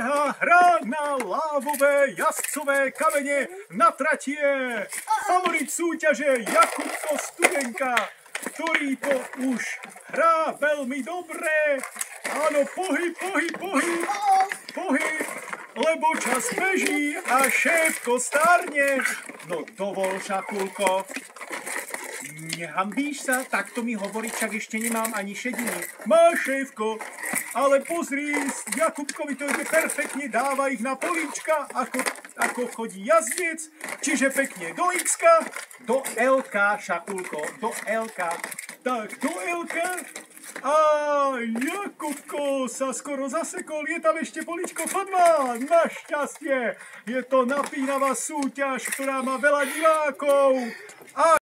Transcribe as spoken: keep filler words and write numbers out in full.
Beha hrá na lávové jazdcové kamene na tratie. Favorit súťaže Jakubko Studenka, ktorý to už hrá veľmi dobre. Áno, pohyb, pohyb, pohyb, pohyb, lebo čas beží a šéfko stárne. No dovol, Šakulko. Nehambíš sa? Takto mi hovoriť, však ešte nemám ani šediny. Máš, šéfko, ale pozri, Jakubkovi to ide perfektne, dáva ich na políčka, ako, ako chodí jazdec, čiže pekne do X-ka, do L-ka, Šakulko, do L-ka. Tak, do L-ka. A Jakubko sa skoro zasekol, je tam ešte políčko chodba. Našťastie, je to napínavá súťaž, ktorá má veľa divákov. A